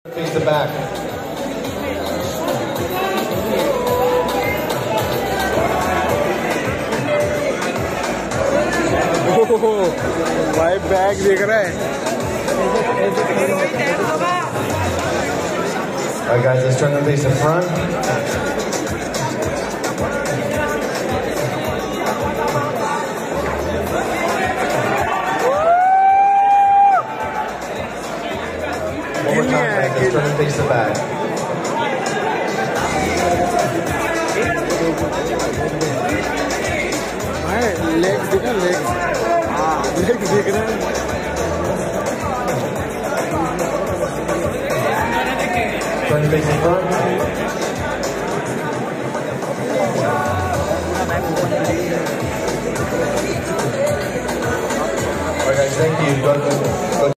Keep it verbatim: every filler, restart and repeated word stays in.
Face the back. भाई bag देख रहा है. Alright guys, let's turn them face the front. One more time guys, let's turn them face the back. भाई legs दिख रहा है, लेग्स. हाँ लेग्स दिख रहा है. Turn them face the front.